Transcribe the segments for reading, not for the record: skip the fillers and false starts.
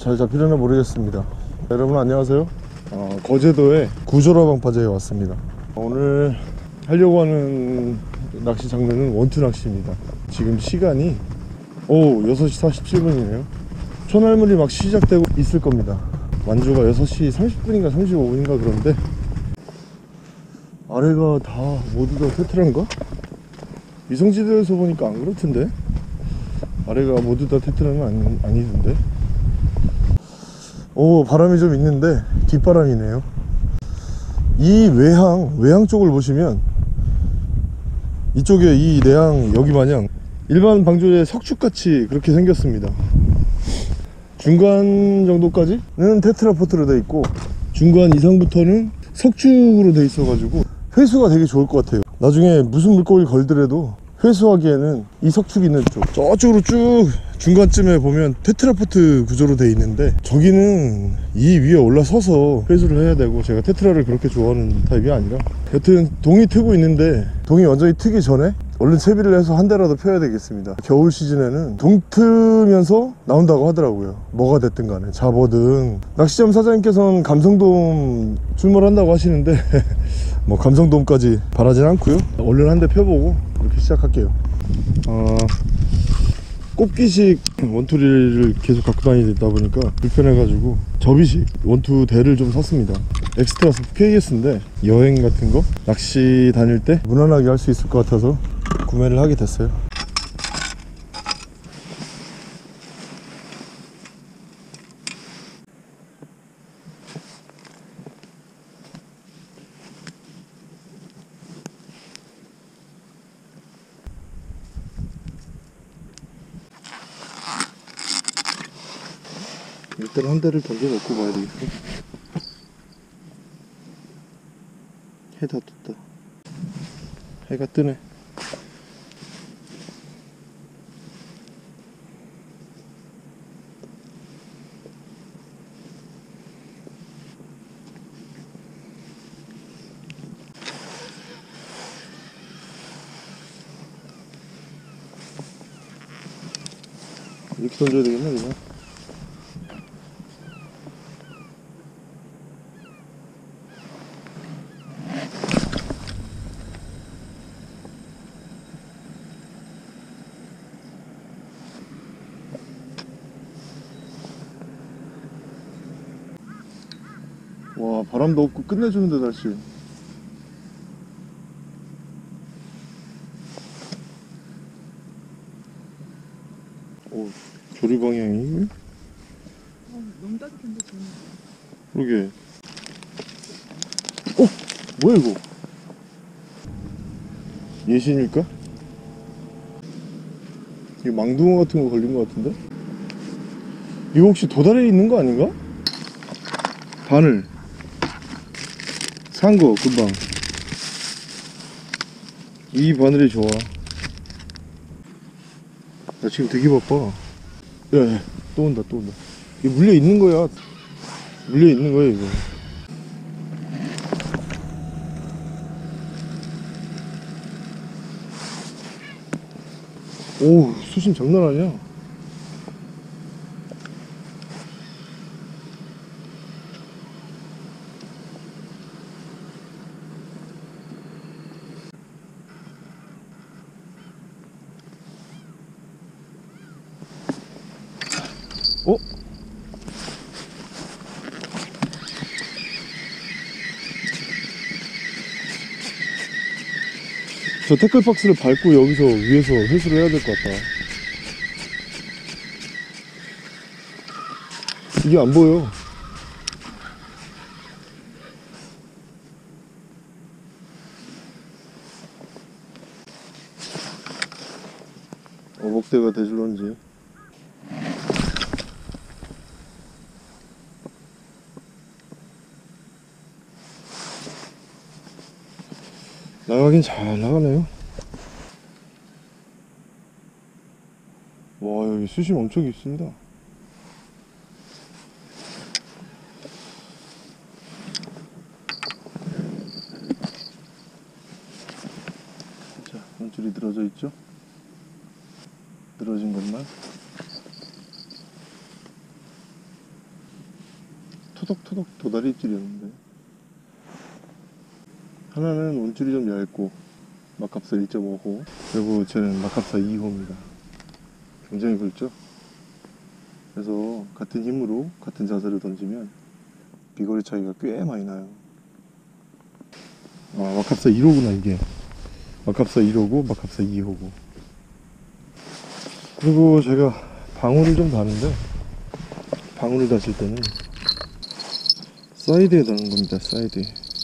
잘 잡히려나 모르겠습니다. 여러분 안녕하세요. 거제도의 구조라 방파제에 왔습니다. 오늘 하려고 하는 낚시 장르는 원투 낚시입니다. 지금 시간이 6시 47분이네요 초날물이 막 시작되고 있을 겁니다. 만조가 6시 30분인가 35분인가 그런데 아래가 다 모두 다 테트라인가? 위성지대에서 보니까 안 그렇던데? 아래가 모두 다 테트라는 아니던데? 바람이 좀 있는데 뒷바람이네요. 이 외항 쪽을 보시면 이쪽에 이 내항 여기 마냥 일반 방조제 석축같이 그렇게 생겼습니다. 중간 정도까지는 테트라포트로 돼 있고 중간 이상부터는 석축으로 돼 있어 가지고 회수가 되게 좋을 것 같아요. 나중에 무슨 물고기를 걸더라도 회수하기에는 이 석축 있는 쪽 저쪽으로 쭉 중간쯤에 보면 테트라포트 구조로 돼 있는데 저기는 이 위에 올라서서 회수를 해야 되고 제가 테트라를 그렇게 좋아하는 타입이 아니라 여튼 동이 트고 있는데 동이 완전히 트기 전에 얼른 채비를 해서 한 대라도 펴야 되겠습니다. 겨울 시즌에는 동 트면서 나온다고 하더라고요. 뭐가 됐든 간에 잡어든. 낚시점 사장님께서는 감성돔 출몰한다고 하시는데 뭐 감성돔까지 바라진 않고요. 얼른 한 대 펴보고 이렇게 시작할게요. 꼽기식 원투리를 계속 갖고 다니다 보니까 불편해가지고 접이식 원투 대를 좀 샀습니다. 엑스트라 KS인데 여행 같은 거 낚시 다닐 때 무난하게 할 수 있을 것 같아서 구매를 하게 됐어요. 일단 한 대를 던져놓고 봐야 되겠어. 해다 떴다. 해가 뜨네. 이렇게 던져야 되겠네 그냥. 와, 바람도 없고 끝내주는데 날씨. 조리 방향이 너무 따뜻한데 좋네. 그러게. 뭐야 이거? 예신일까? 이거 망둥어 같은 거 걸린 거 같은데? 이거 혹시 도달에 있는 거 아닌가? 바늘 산 거 금방. 이 바늘이 좋아. 나 지금 되게 바빠. 야, 또 온다. 이거 물려 있는 거야. 물려 있는 거야 이거. 오, 수심 장난 아니야. 저 태클박스를 밟고 여기서 위에서 회수를 해야 될 것 같다. 이게 안 보여. 어복대가 대줄런지. 나가긴 잘 나가네요. 와, 여기 수심 엄청 깊습니다. 자, 원줄이 늘어져 있죠? 늘어진 것만. 토덕토덕 도다리 입질이었는데, 하나는 원줄이 좀 얇고 막합사 1.5호, 그리고 쟤는 막합사 2호입니다. 굉장히 굵죠? 그래서 같은 힘으로 같은 자세를 던지면 비거리 차이가 꽤 많이 나요. 아, 막합사 1호구나 이게. 막합사 1호고 막합사 2호고. 그리고 제가 방울을 좀 다는데, 방울을 다실 때는 사이드에 다는 겁니다. 사이드에.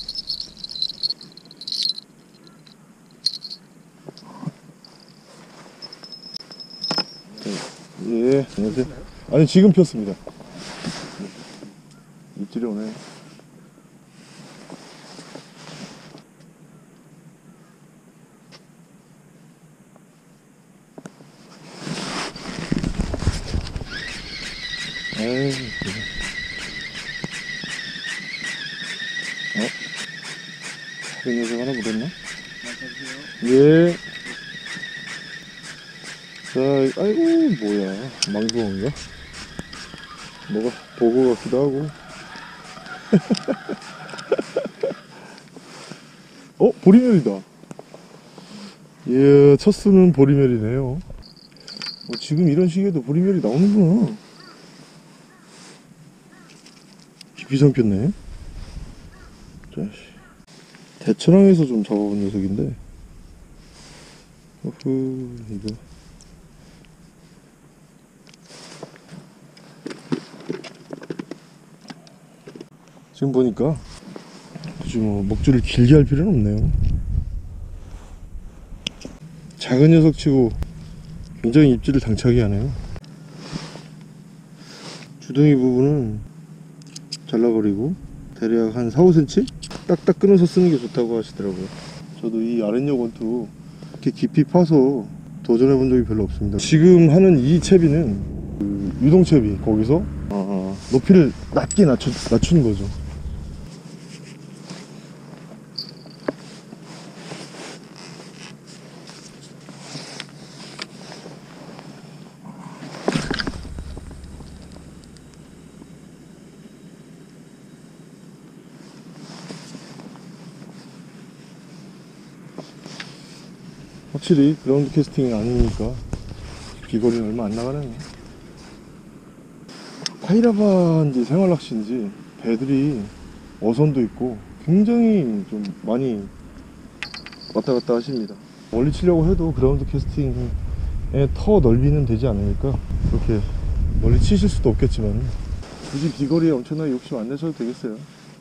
예, 안녕하세요. 아니, 지금 폈습니다. 입질이 오네. 에이, 그 녀석 하나 물었나? 예. 자, 아이고, 뭐야. 망둥어인가? 뭐가 보고 같기도 하고. 보리멸이다. 예, 첫 수는 보리멸이네요. 지금 이런 시기에도 보리멸이 나오는구나. 깊이 삼켰네. 자식. 대천항에서 좀 잡아본 녀석인데. 어후, 이거. 지금 보니까 굳이 뭐 목줄을 길게 할 필요는 없네요. 작은 녀석 치고 굉장히 입질을 당차게 하네요. 주둥이 부분은 잘라버리고 대략 한 4-5cm? 딱딱 끊어서 쓰는 게 좋다고 하시더라고요. 저도 이 아랫역 원투 이렇게 깊이 파서 도전해 본 적이 별로 없습니다. 지금 하는 이 채비는 그 유동채비, 거기서 높이를 낮게 낮추는 거죠. 확실히 그라운드 캐스팅이 아니니까 비거리는 얼마 안 나가네요. 파이라바인지 생활낚시인지 배들이 어선도 있고 굉장히 좀 많이 왔다 갔다 하십니다. 멀리 치려고 해도 그라운드 캐스팅의 터 넓이는 되지 않으니까 그렇게 멀리 치실 수도 없겠지만 굳이 비거리에 엄청나게 욕심 안 내셔도 되겠어요.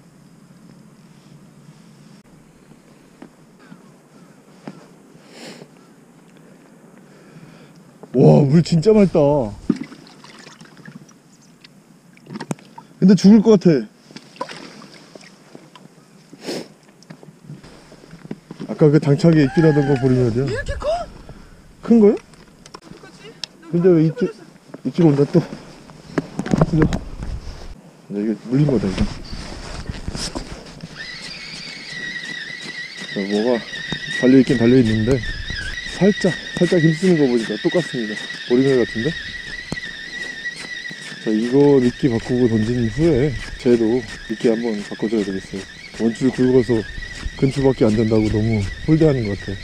와, 물 진짜 맑다. 근데 죽을 것 같아. 아까 그 당차게 입질하던 거 보리멸이야. 이렇게 커? 큰 거야? 그거지? 근데 왜 입질 온다 또. 틀려. 이게 물린 거다 이거. 자, 뭐가 달려있긴 달려있는데 살짝 힘쓰는 거 보니까 똑같습니다. 보리멸 같은데? 자, 이거 미끼 바꾸고 던진 후에 쟤도 미끼 한번 바꿔줘야 되겠어요. 원줄 굵어서 근추밖에 안 된다고 너무 홀대하는 것 같아.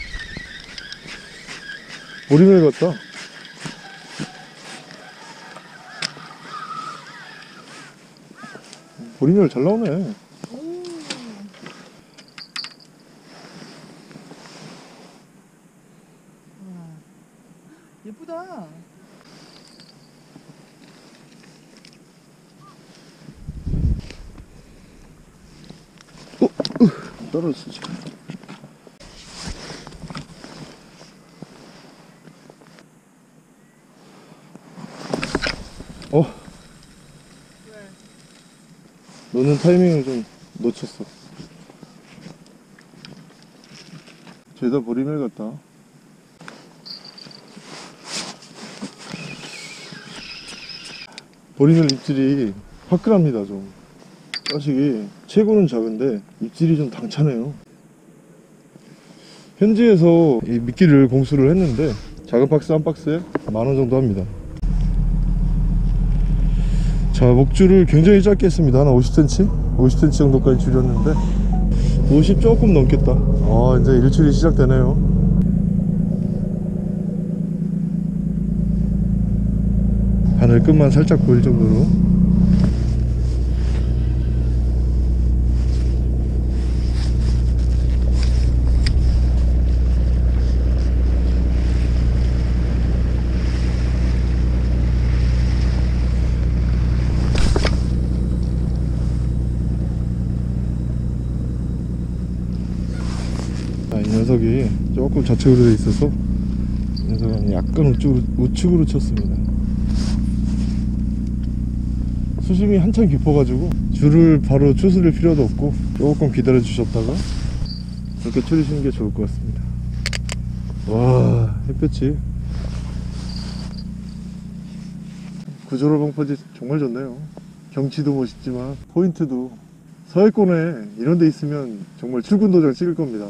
보리멸 같다. 보리멸 잘 나오네. 예쁘다. 떨어졌어 지금. 너는 타이밍을 좀 놓쳤어. 죄다 보리멸 같다. 보리멸 입질이 화끈합니다. 좀 자식이 체구는 작은데 입질이 좀 당차네요. 현지에서 이 미끼를 공수를 했는데 작은 박스 한 박스에 10,000원 정도 합니다. 자, 목줄을 굉장히 짧게 했습니다. 한 50cm? 50cm 정도까지 줄였는데 50 조금 넘겠다. 이제 일출이 시작되네요. 하늘 끝만 살짝 보일 정도로. 이 녀석이 조금 좌측으로 되어 있어서 이 녀석은 약간 우측으로 쳤습니다. 수심이 한참 깊어가지고 줄을 바로 추스릴 필요도 없고 조금 기다려 주셨다가 이렇게 추리시는 게 좋을 것 같습니다. 와, 햇볕이 구조로 방파제 정말 좋네요. 경치도 멋있지만 포인트도 서해권에 이런 데 있으면 정말 출근 도장 찍을 겁니다.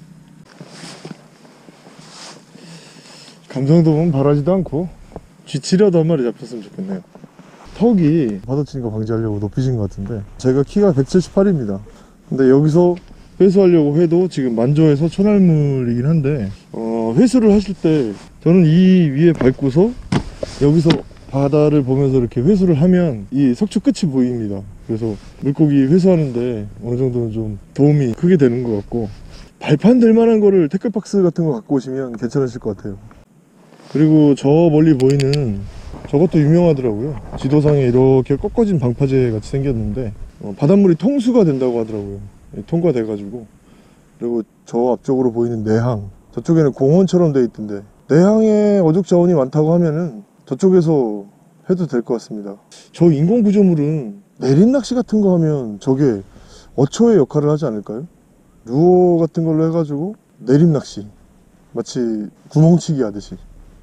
감성돔은 바라지도 않고 쥐치려도 한 마리 잡혔으면 좋겠네요. 턱이 받아치는 거 방지하려고 높이신 것 같은데 제가 키가 178입니다 근데 여기서 회수하려고 해도 지금 만조에서 초날물이긴 한데 회수를 하실 때 저는 이 위에 밟고서 여기서 바다를 보면서 이렇게 회수를 하면 이 석축 끝이 보입니다. 그래서 물고기 회수하는데 어느 정도는 좀 도움이 크게 되는 것 같고, 발판 될 만한 거를 태클박스 같은 거 갖고 오시면 괜찮으실 것 같아요. 그리고 저 멀리 보이는 저것도 유명하더라고요. 지도상에 이렇게 꺾어진 방파제 같이 생겼는데 바닷물이 통수가 된다고 하더라고요. 통과돼 가지고. 그리고 저 앞쪽으로 보이는 내항, 저쪽에는 공원처럼 돼 있던데 내항에 어족 자원이 많다고 하면은 저쪽에서 해도 될 것 같습니다. 저 인공 구조물은 내린 낚시 같은 거 하면 저게 어초의 역할을 하지 않을까요? 루어 같은 걸로 해가지고 내림 낚시, 마치 구멍치기 하듯이.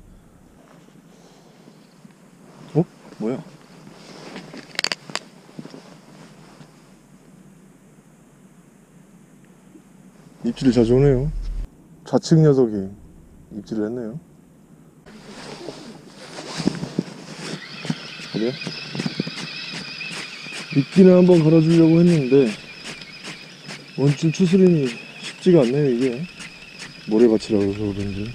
뭐야? 입질을 자주 오네요. 좌측 녀석이 입질을 했네요. 그래? 미끼는 한번 걸어주려고 했는데 원줄 추스림이 쉽지가 않네요. 이게 모래밭이라고 해서 그런지.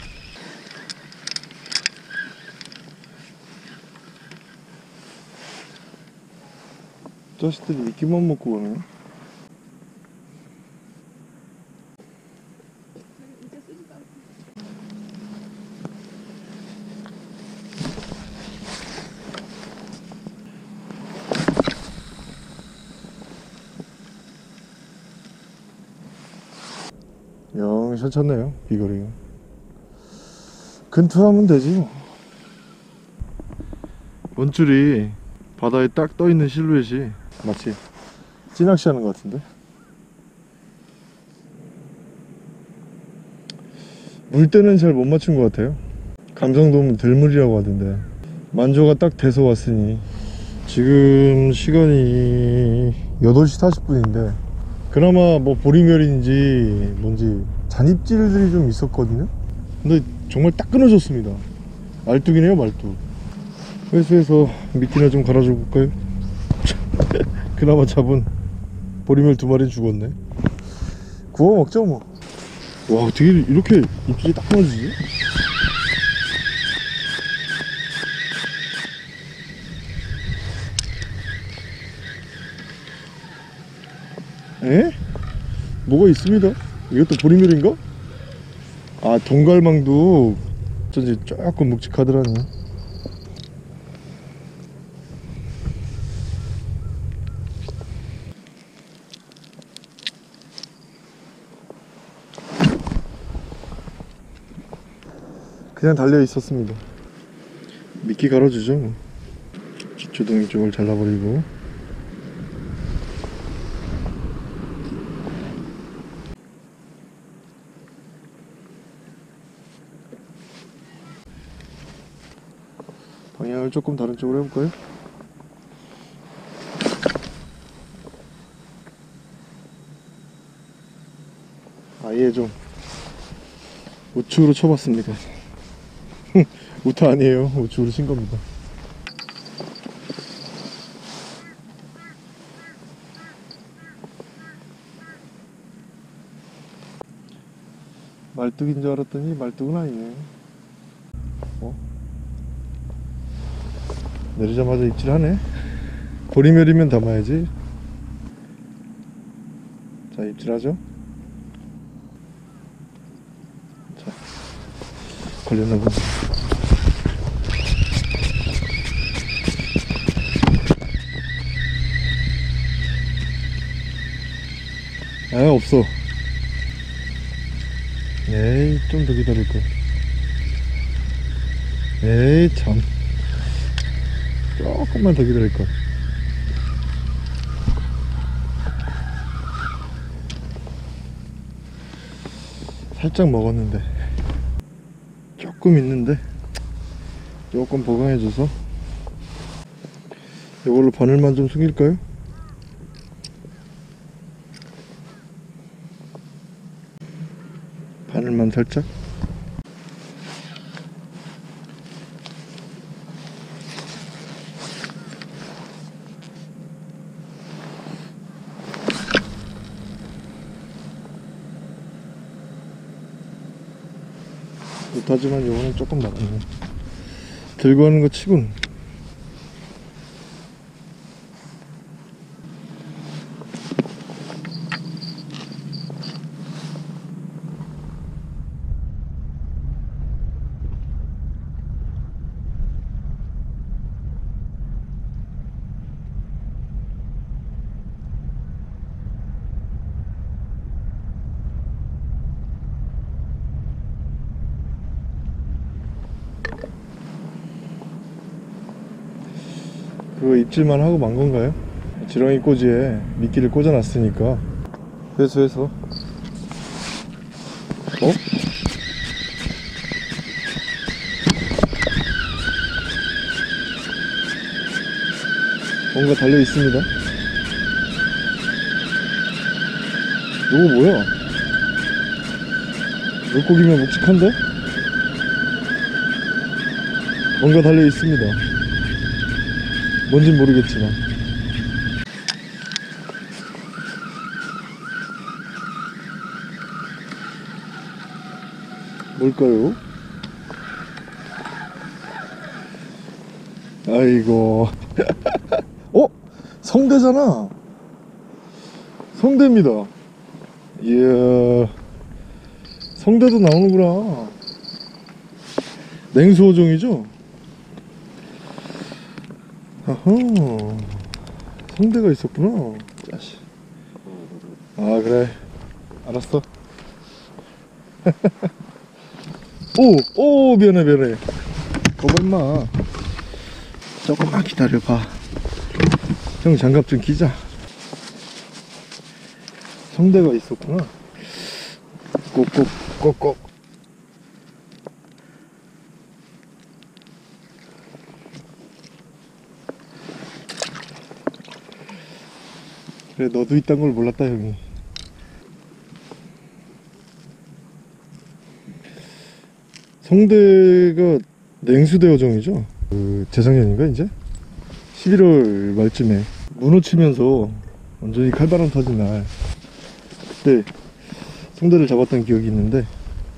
자식들이 미끼만 먹고 가네. 영 괜찮네요. 비거리가 근투하면 되지 뭐. 원줄이 바다에 딱 떠있는 실루엣이 마치 찌낚시 하는 것 같은데. 물때는 잘 못 맞춘 것 같아요. 감성돔은 들물이라고 하던데 만조가 딱 돼서 왔으니 지금 시간이 8시 40분인데 그나마 뭐 보리멸인지 뭔지 잔입질들이 좀 있었거든요. 근데 정말 딱 끊어졌습니다. 말뚝이네요, 말뚝. 회수해서 미끼나 좀 갈아줘 볼까요? 그나마 잡은 보리멸 2마리 죽었네. 구워 먹죠 뭐. 와, 어떻게 이렇게 입질이 딱 끊어지지? 에? 뭐가 있습니다. 이것도 보리멸인가? 아, 동갈망도 어쩐지 조금 묵직하더라니. 그냥 달려 있었습니다. 미끼 갈아주죠. 주둥이 쪽을 잘라버리고. 방향을 조금 다른 쪽으로 해볼까요? 아예 좀 우측으로 쳐봤습니다. 우타 아니에요. 우측으로 친 겁니다. 말뚝인 줄 알았더니 말뚝은 아니네. 내리자마자 입질하네. 보리멸이면 담아야지. 자, 입질하죠. 자, 걸렸나 보네. 아, 없어. 에이, 좀 더 기다릴걸. 에이, 참. 조금만 더 기다릴걸. 살짝 먹었는데 조금 있는데 조금 보강해줘서 이걸로 바늘만 좀 숙일까요? 바늘만 살짝. 못하지만 요거는 조금 나갔네. 들고 하는 거 치곤. 그거 입질만 하고 만 건가요? 지렁이 꽂이에 미끼를 꽂아 놨으니까 회수해서. 어? 뭔가 달려 있습니다. 이거 뭐야? 물고기면 묵직한데? 뭔가 달려 있습니다. 뭔진 모르겠지만. 뭘까요? 아이고. 어? 성대잖아. 성대입니다. 이야, 성대도 나오는구나. 냉수어종이죠? 아하, 성대가 있었구나. 자식. 아, 그래, 알았어. 오 미안해. 거봐 임마. 조금만 기다려봐. 형 장갑 좀 끼자. 성대가 있었구나. 꼭꼭. 그래, 너도 있단 걸 몰랐다 형이. 성대가 냉수대어종이죠. 그 재작년인가 이제 11월 말쯤에 문어 치면서 완전히 칼바람 터진 날, 그때 성대를 잡았던 기억이 있는데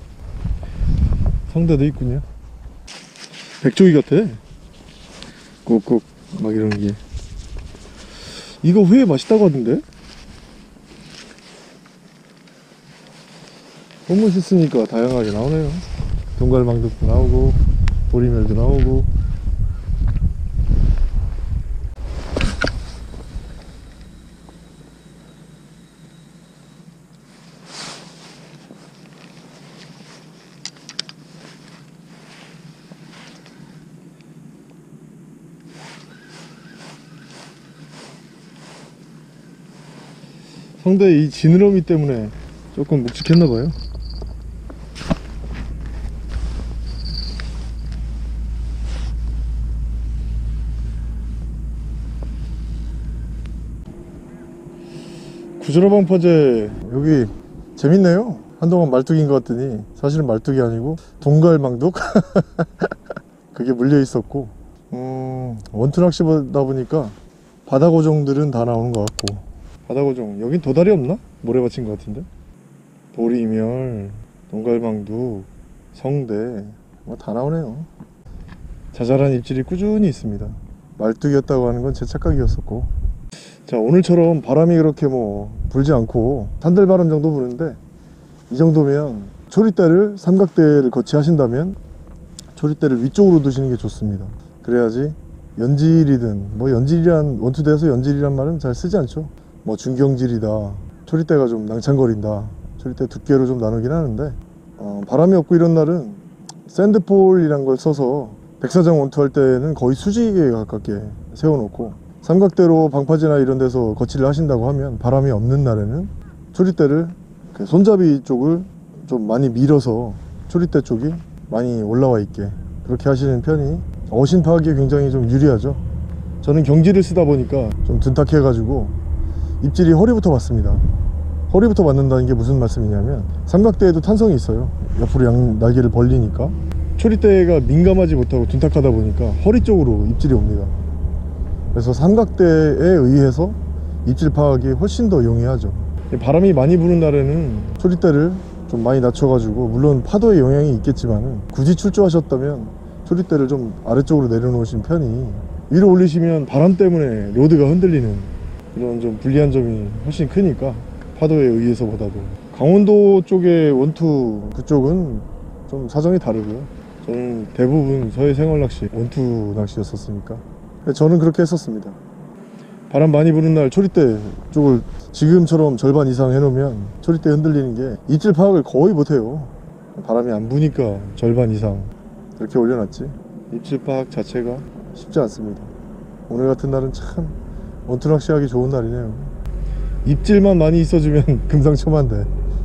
성대도 있군요. 백조기 같아. 꼭꼭 막 이런 게. 이거 회 맛있다고 하던데? 너무 맛있으니까 다양하게 나오네요. 동갈망둥도 나오고 보리멸도 나오고. 성대 이 지느러미 때문에 조금 묵직했나봐요. 구조라방파제 여기 재밌네요. 한동안 말뚝인 것 같더니 사실은 말뚝이 아니고 동갈망둑. 그게 물려 있었고, 원투 낚시보다 보니까 바다고종들은 다 나오는 것 같고. 바다고종 여긴 도다리 없나? 모래 받친 것 같은데. 보리멸, 동갈망두, 성대 뭐 다 나오네요. 자잘한 입질이 꾸준히 있습니다. 말뚝이었다고 하는 건 제 착각이었었고, 자, 오늘처럼 바람이 그렇게 뭐 불지 않고 산들바람 정도 부는데, 이 정도면 초리대를 삼각대를 거치하신다면 초리대를 위쪽으로 두시는 게 좋습니다. 그래야지 연질이든, 뭐 연질이란, 원투대에서 연질이란 말은 잘 쓰지 않죠. 뭐 중경질이다, 초리대가 좀 낭창거린다, 초리대 두께로 좀 나누긴 하는데, 바람이 없고 이런 날은 샌드폴이란 걸 써서 백사장 원투 할 때는 거의 수직에 가깝게 세워놓고, 삼각대로 방파제나 이런 데서 거치를 하신다고 하면 바람이 없는 날에는 초리대를 그 손잡이 쪽을 좀 많이 밀어서 초리대 쪽이 많이 올라와 있게 그렇게 하시는 편이 어신 파악에 굉장히 좀 유리하죠. 저는 경지를 쓰다 보니까 좀 둔탁해 가지고 입질이 허리부터 맞습니다. 허리부터 맞는다는 게 무슨 말씀이냐면, 삼각대에도 탄성이 있어요. 옆으로 양 날개를 벌리니까 초리대가 민감하지 못하고 둔탁하다 보니까 허리 쪽으로 입질이 옵니다. 그래서 삼각대에 의해서 입질 파악이 훨씬 더 용이하죠. 바람이 많이 부는 날에는 초리대를 좀 많이 낮춰가지고, 물론 파도의 영향이 있겠지만 굳이 출조하셨다면 초리대를 좀 아래쪽으로 내려놓으신 편이, 위로 올리시면 바람 때문에 로드가 흔들리는 그런 좀 불리한 점이 훨씬 크니까, 파도에 의해서보다도. 강원도 쪽의 원투 그쪽은 좀 사정이 다르고요. 저는 대부분 서해 생활낚시 원투 낚시였었으니까 저는 그렇게 했었습니다. 바람 많이 부는 날 초리대 쪽을 지금처럼 절반 이상 해놓으면 초리대 흔들리는 게 입질 파악을 거의 못해요. 바람이 안 부니까 절반 이상 이렇게 올려놨지, 입질 파악 자체가 쉽지 않습니다. 오늘 같은 날은 참 원투 낚시하기 좋은 날이네요. 입질만 많이 있어주면 금상첨화인데.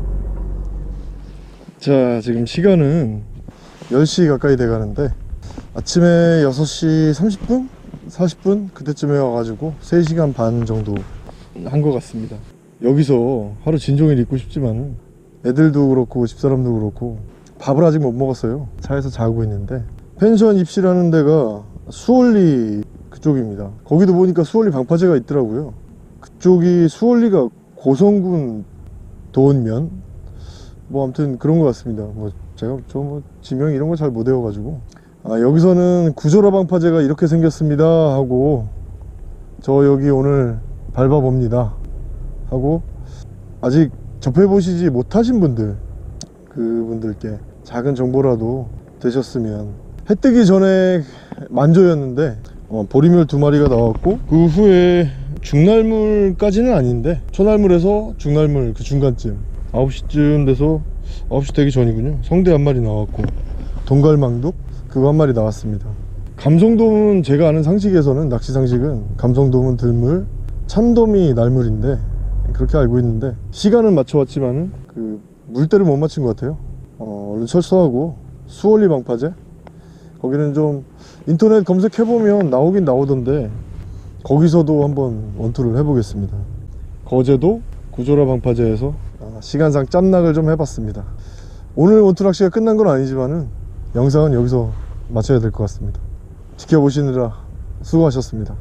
자, 지금 시간은 10시 가까이 돼가는데, 아침에 6시 30분? 40분? 그때쯤에 와가지고 3시간 반 정도 한 것 같습니다. 여기서 하루 진종일 있고 싶지만 애들도 그렇고 집사람도 그렇고 밥을 아직 못 먹었어요. 차에서 자고 있는데, 펜션 입실하는 데가 수월리 그쪽입니다. 거기도 보니까 수월리 방파제가 있더라고요. 그쪽이 수월리가 고성군 도원면 뭐 아무튼 그런 것 같습니다. 뭐 제가 뭐 지명 이런 거 잘 못 외워가지고, 여기서는 구조라 방파제가 이렇게 생겼습니다 하고, 저 여기 오늘 밟아봅니다 하고, 아직 접해보시지 못하신 분들, 그분들께 작은 정보라도 되셨으면. 해 뜨기 전에 만조였는데 보리멸 2마리가 나왔고, 그 후에 중날물까지는 아닌데 초날물에서 중날물 그 중간쯤 9시쯤 돼서, 9시 되기 전이군요, 성대 1마리 나왔고, 동갈망둑 그거 1마리 나왔습니다. 감성돔은 제가 아는 상식에서는, 낚시 상식은 감성돔은 들물, 참돔이 날물인데 그렇게 알고 있는데, 시간은 맞춰왔지만은 그 물때를 못 맞춘 것 같아요. 얼른 철수하고 수월리 방파제, 거기는 좀 인터넷 검색해보면 나오긴 나오던데 거기서도 한번 원투를 해보겠습니다. 거제도 구조라 방파제에서 시간상 짬낚을 좀 해봤습니다. 오늘 원투 낚시가 끝난 건 아니지만은 영상은 여기서 마쳐야 될 것 같습니다. 지켜보시느라 수고하셨습니다.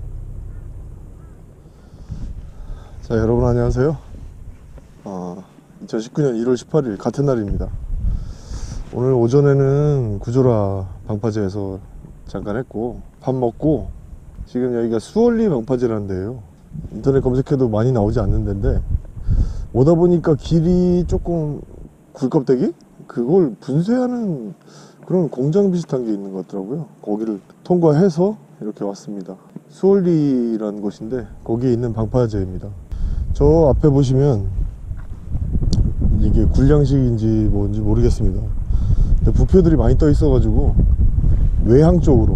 자, 여러분 안녕하세요. 2019년 1월 18일 같은 날입니다. 오늘 오전에는 구조라 방파제에서 잠깐 했고, 밥 먹고 지금 여기가 수월리 방파제라는 데예요. 인터넷 검색해도 많이 나오지 않는 데인데, 오다 보니까 길이 조금 굴껍데기? 그걸 분쇄하는 그런 공장 비슷한 게 있는 것 같더라고요. 거기를 통과해서 이렇게 왔습니다. 수월리라는 곳인데 거기에 있는 방파제입니다. 저 앞에 보시면 이게 굴량식인지 뭔지 모르겠습니다. 근데 부표들이 많이 떠 있어 가지고 외항 쪽으로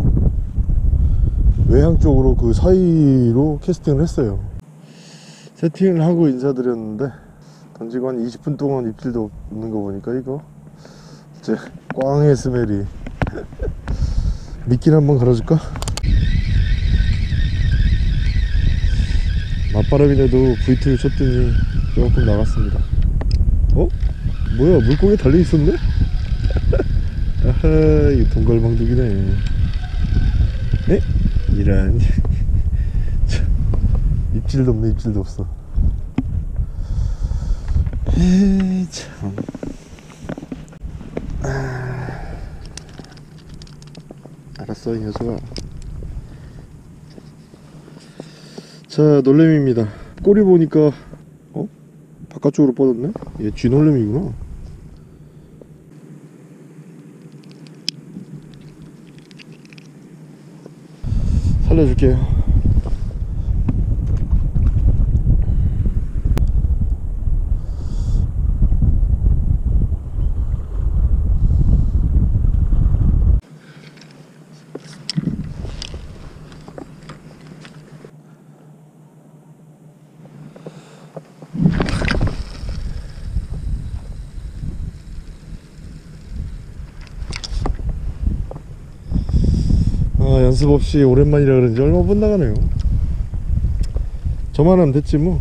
그 사이로 캐스팅을 했어요. 세팅을 하고 인사드렸는데 던지고 한 20분 동안 입질도 없는 거 보니까 이거 이제 꽝의 스멜이 미끼를 한번 갈아줄까? 맞바람이라도 V2를 쳤더니 조금 나갔습니다. 뭐야, 물고기 달려있었네? 아하, 이거 동갈망둑이네. 에? 이런 입질도 없네, 입질도 없어. 에이 참. 알았어 이 녀석아. 자, 놀래미입니다. 꼬리 보니까 바깥쪽으로 뻗었네? 얘 쥐놀래미구나. 살려줄게요. 연습 없이 오랜만이라 그런지 얼마 못 나가네요. 저만 하면 됐지 뭐.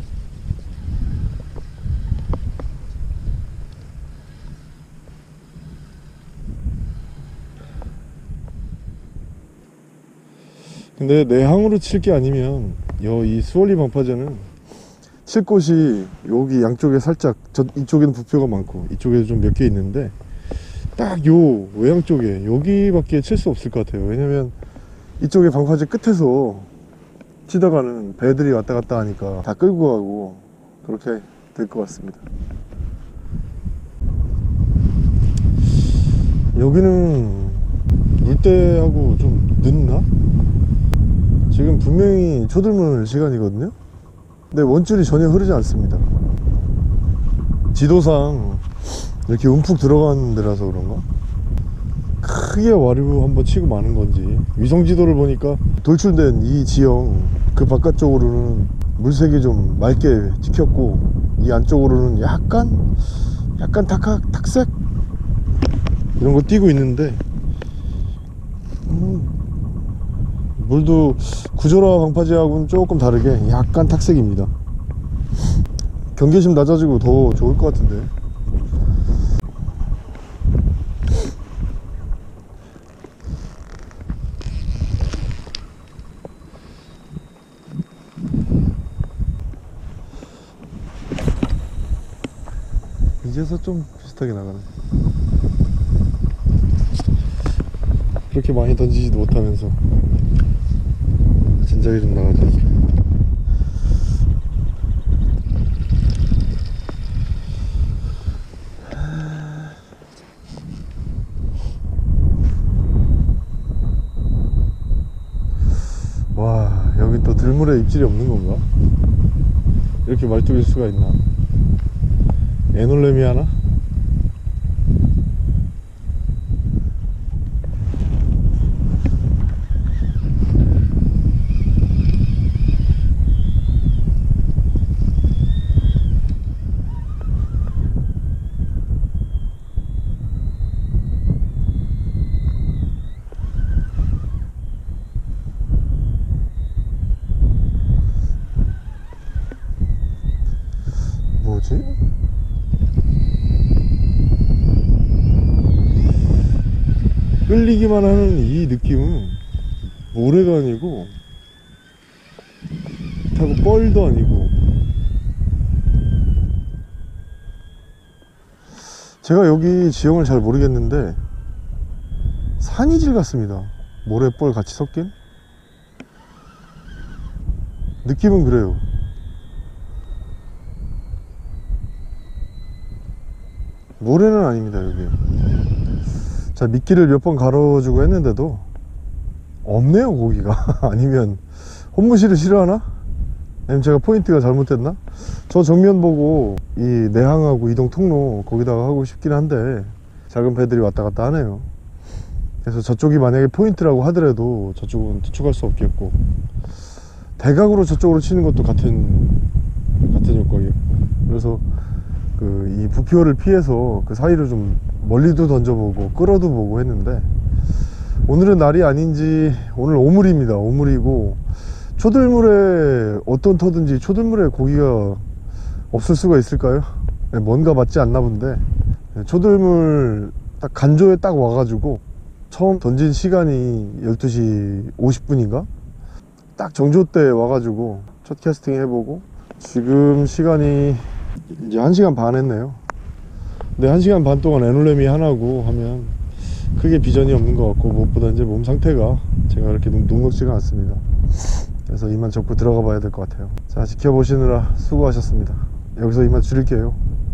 근데 내항으로 칠 게 아니면 이 수월리 방파제는 칠 곳이 여기 양쪽에 살짝 이쪽에는 부표가 많고 이쪽에도 좀 몇 개 있는데 딱 요 외양 쪽에 여기밖에 칠 수 없을 것 같아요. 왜냐면 이쪽에 방파제 끝에서 치다가는 배들이 왔다 갔다 하니까 다 끌고 가고 그렇게 될 것 같습니다. 여기는 물때하고 좀 늦나? 지금 분명히 초들물 시간이거든요. 근데 원줄이 전혀 흐르지 않습니다. 지도상 이렇게 움푹 들어가는 데라서 그런가? 크게 와류 한번 치고 마는 건지. 위성지도를 보니까 돌출된 이 지형 그 바깥쪽으로는 물색이 좀 맑게 찍혔고 이 안쪽으로는 약간 탁색 이런 거 띄고 있는데 물도 구조라 방파제하고는 조금 다르게 약간 탁색입니다. 경계심 낮아지고 더 좋을 것 같은데. 이제서 좀 비슷하게 나가네. 그렇게 많이 던지지도 못하면서 진작에 좀 나가지. 와, 여기 또 들물에 입질이 없는 건가? 이렇게 말뚝일 수가 있나? 애놀래미 하나? 뭐지? 끌리기만 하는 이 느낌은 모래가 아니고 타고 뻘도 아니고, 제가 여기 지형을 잘 모르겠는데 산이질 같습니다. 모래 뻘 같이 섞인 느낌은 그래요. 모래는 아닙니다. 여기 자, 미끼를 몇 번 가로주고 했는데도 없네요, 고기가. 아니면 혼무실을 싫어하나? 아니면 제가 포인트가 잘못됐나? 저 정면 보고 이 내항하고 이동 통로 거기다가 하고 싶긴 한데 작은 배들이 왔다 갔다 하네요. 그래서 저쪽이 만약에 포인트라고 하더라도 저쪽은 투축할 수 없겠고, 대각으로 저쪽으로 치는 것도 같은 효과예요. 그래서 이 부표를 피해서 그 사이로 좀 멀리도 던져보고 끌어도 보고 했는데, 오늘은 날이 아닌지 오늘 오물입니다. 오물이고 초들물에 어떤 터든지 초들물에 고기가 없을 수가 있을까요? 뭔가 맞지 않나 본데, 초들물 딱 간조에 딱 와가지고 처음 던진 시간이 12시 50분인가? 딱 정조 때 와가지고 첫 캐스팅 해보고 지금 시간이 이제 1시간 반 했네요. 근데 1시간 반 동안 에놀레미 하나고 하면 크게 비전이 없는 것 같고, 무엇보다 이제 몸 상태가 제가 그렇게 녹록지가 않습니다. 그래서 이만 접고 들어가 봐야 될 것 같아요. 자, 지켜보시느라 수고하셨습니다. 여기서 이만 줄일게요.